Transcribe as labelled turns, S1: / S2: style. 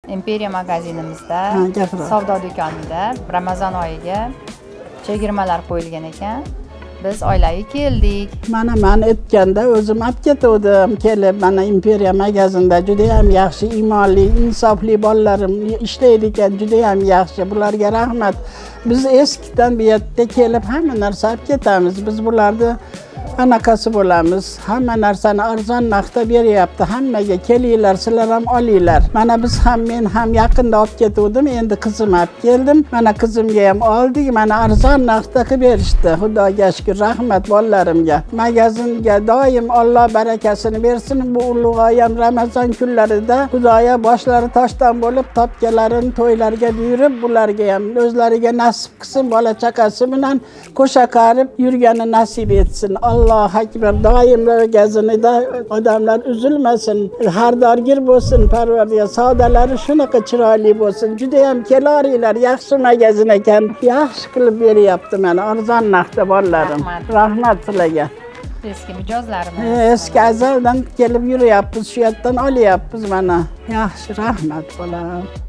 S1: Imperiya magazinimizda,
S2: gapiradi.
S1: savdo do'konida Ramazon oyiga chegirmalar qo'yilgan ekan. Biz oilaviy keldik.
S2: Men aytganda o'zim olib ketdim. Kelib, mana Imperiya magazinda juda ham yaxshi, iymonli, insofli bolalarim ishlaydi ekan, juda ham yaxshi. Bularga rahmat. Biz eskidan bu yerga kelib hamma narsa olib ketamiz. Biz bularni anaqasi bo'lamiz. Hamma narsani arzon narxda beryapti. Hammaga kelinglar, sizlar ham olinglar. Mana biz ham men ham yaqinda olib ketdim. Endi qizim olib keldim. Mana qizimga ham oldik. Mana arzon narxda qilib berishdi. Xudoga shukr, rahmat bolalarimga. Magazinga doim Alloh barakasini bersin. Bu ulug' oyam Ramazon kunlarida Xudoya boshlari toshdan bo'lib, topganlarini to'ylarga buyurib, bularga ham o'zlariga nasib qilsin, bola chaqasi bilan qo'sha qarib yurgani nasib etsin. Alloh akbar, doim magazinida odamlar uzilmasin, xardorgir bo'lsin, Parvardigor, savdolari shunaqa chiroyli bo'lsin. Juda ham kelaringlar, yaxshi magazin ekan. Yaxshi qilib beryapti mana arzon narxda bolalarim. Rahmat sizlarga.
S1: Eski mijozlarimiz.
S2: Eski azaldan kelib yuryapmiz, shu yerdan olyapmiz mana. Yaxshi, rahmat bolam.